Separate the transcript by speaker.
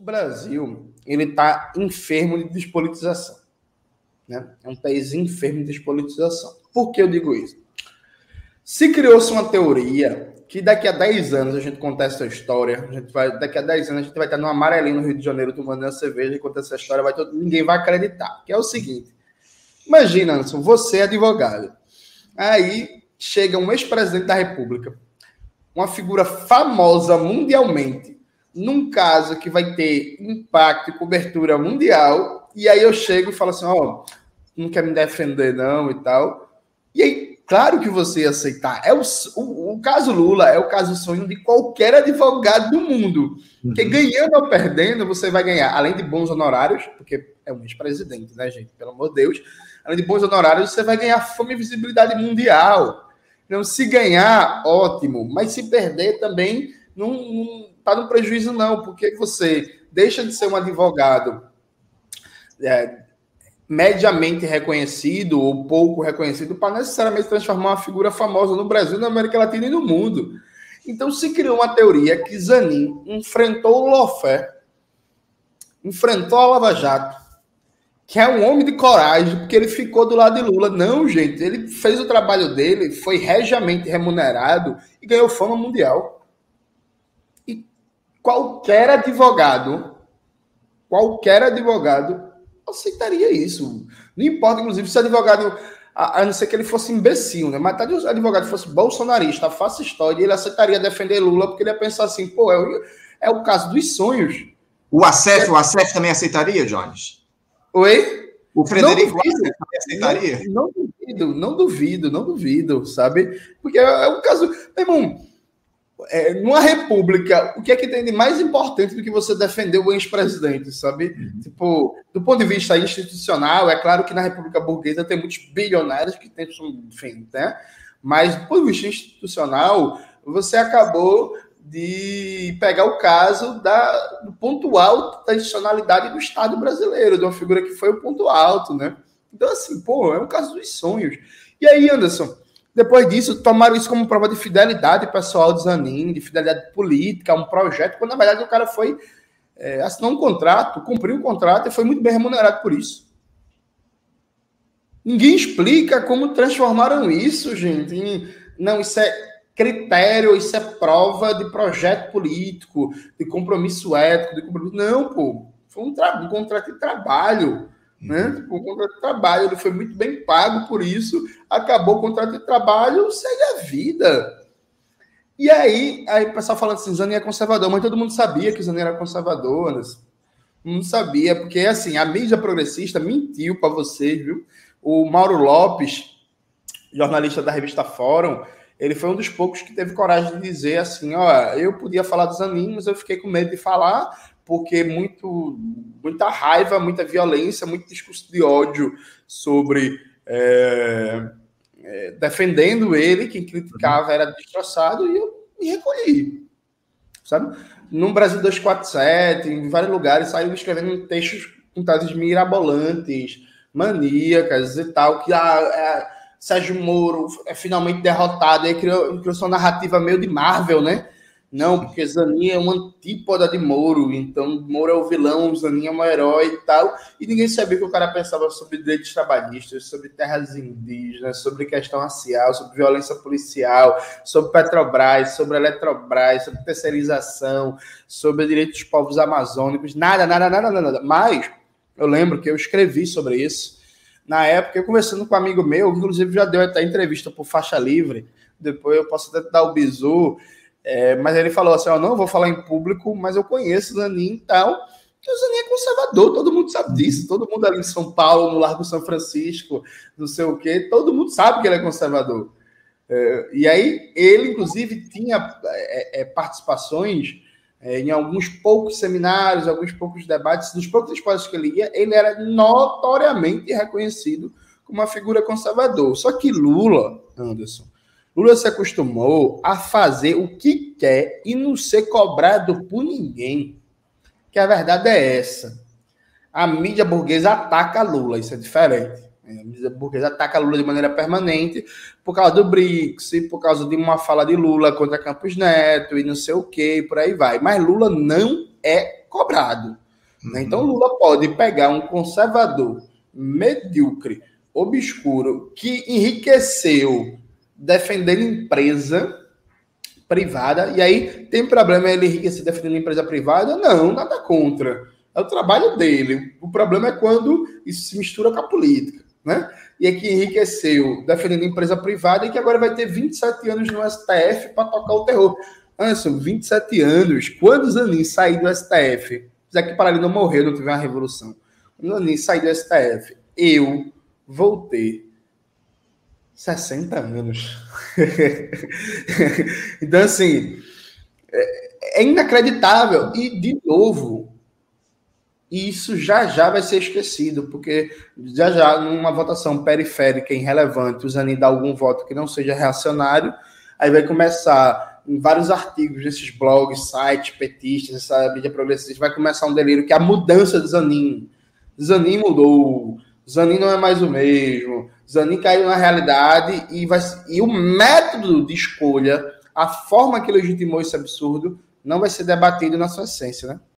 Speaker 1: O Brasil, ele está enfermo de despolitização, né? É um país enfermo de despolitização. Por que eu digo isso? Se criou-se uma teoria que daqui a 10 anos a gente conta essa história, daqui a 10 anos a gente vai estar no amarelinho no Rio de Janeiro tomando uma cerveja e conta essa história, ninguém vai acreditar. Que é o seguinte, imagina, Anderson, você é advogado. Aí chega um ex-presidente da República, uma figura famosa mundialmente, num caso que vai ter impacto e cobertura mundial, e aí eu chego e falo assim, não quer me defender não e tal. E aí, claro que você ia aceitar. O caso Lula é o caso sonho de qualquer advogado do mundo. Porque ganhando ou perdendo, você vai ganhar, além de bons honorários, porque é um ex-presidente, né, gente? Pelo amor de Deus. Além de bons honorários, você vai ganhar fama e visibilidade mundial. Então, se ganhar, ótimo. Mas se perder também, não está no prejuízo, não. Porque você deixa de ser um advogado mediamente reconhecido ou pouco reconhecido para necessariamente transformar uma figura famosa no Brasil, na América Latina e no mundo. Então, se criou uma teoria que Zanin enfrentou o Lawfare, enfrentou a Lava Jato, que é um homem de coragem, porque ele ficou do lado de Lula. Não, gente, ele fez o trabalho dele, foi regiamente remunerado e ganhou fama mundial. E qualquer advogado aceitaria isso. Não importa, inclusive, se o advogado, a não ser que ele fosse imbecil, né? Mas se o advogado fosse bolsonarista, faça história, ele aceitaria defender Lula, porque ele ia pensar assim, é o caso dos sonhos.
Speaker 2: O Acef também aceitaria, Jones?
Speaker 1: Oi?
Speaker 2: O Frederico também aceitaria?
Speaker 1: Não duvido, sabe? Porque é um caso... Meu irmão, numa república, o que é que tem de mais importante do que você defender o ex-presidente, sabe? Tipo, do ponto de vista institucional, é claro que na República Burguesa tem muitos bilionários que tentam, enfim, né? Mas do ponto de vista institucional, você acabou de pegar o caso do ponto alto da institucionalidade do Estado brasileiro, de uma figura que foi o ponto alto, né? Então, assim, é um caso dos sonhos. E aí, Anderson, depois disso, tomaram isso como prova de fidelidade pessoal de Zanin, de fidelidade política, um projeto, quando, na verdade, o cara foi assinar um contrato, cumpriu o contrato e foi muito bem remunerado por isso. Ninguém explica como transformaram isso, gente. Não, isso é critério, isso é prova de projeto político, de compromisso ético, Não, foi um contrato de trabalho, né? O contrato de trabalho, ele foi muito bem pago por isso, acabou o contrato de trabalho, segue a vida. E aí o pessoal falando assim, Zanin é conservador, mas todo mundo sabia que Zanin era conservador, né? Não sabia, porque assim, a mídia progressista mentiu para vocês, viu? O Mauro Lopes, jornalista da revista Fórum, ele foi um dos poucos que teve coragem de dizer assim, eu podia falar do Zanin, mas eu fiquei com medo de falar, porque muita raiva, muita violência, muito discurso de ódio sobre defendendo ele, quem criticava era destroçado, e eu me recolhi, sabe? No Brasil 247, em vários lugares, saiu escrevendo textos com teses mirabolantes, maníacas e tal, que Sérgio Moro é finalmente derrotado, aí criou sua narrativa meio de Marvel, né? Não, porque Zanin é uma antípoda de Moro, então Moro é o vilão, Zanin é um herói e tal, e ninguém sabia que o cara pensava sobre direitos trabalhistas, sobre terras indígenas, sobre questão racial, sobre violência policial, sobre Petrobras, sobre Eletrobras, sobre terceirização, sobre direitos dos povos amazônicos, nada. Mas eu lembro que eu escrevi sobre isso. Na época, eu conversando com um amigo meu, que inclusive já deu até entrevista por Faixa Livre, depois eu posso até dar o bizu, mas ele falou assim, eu não vou falar em público, mas eu conheço o Zanin e tal, que o Zanin é conservador, todo mundo sabe disso, todo mundo ali em São Paulo, no Largo São Francisco, não sei o quê, todo mundo sabe que ele é conservador. E aí, ele, inclusive, tinha participações em alguns poucos seminários, alguns poucos debates, dos poucos espaços que ele ia, ele era notoriamente reconhecido como uma figura conservador. Só que Lula, Anderson, se acostumou a fazer o que quer e não ser cobrado por ninguém. Que a verdade é essa. A mídia burguesa ataca Lula, isso é diferente. A mídia burguesa ataca Lula de maneira permanente por causa do BRICS, por causa de uma fala de Lula contra Campos Neto e não sei o que, por aí vai. Mas Lula não é cobrado. Né? Então, Lula pode pegar um conservador medíocre, obscuro, que enriqueceu defendendo empresa privada, e aí tem problema ele enriquecer defendendo empresa privada? Não, nada contra. É o trabalho dele. O problema é quando isso se mistura com a política, né? E é que enriqueceu defendendo empresa privada e que agora vai ter 27 anos no STF para tocar o terror. Anderson, 27 anos. Quando o Zanin sair do STF, já que para ele não morrer, não tiver uma revolução, quando o Zanin sair do STF, eu vou ter 60 anos. Então, assim, é inacreditável. E, de novo, isso já vai ser esquecido, porque já, numa votação periférica irrelevante, o Zanin dá algum voto que não seja reacionário, aí vai começar, em vários artigos desses blogs, sites, petistas, essa mídia progressista, vai começar um delírio que é a mudança de Zanin. Zanin mudou, Zanin não é mais o mesmo, Zanin caiu na realidade e o método de escolha, a forma que legitimou esse absurdo, não vai ser debatido na sua essência, né?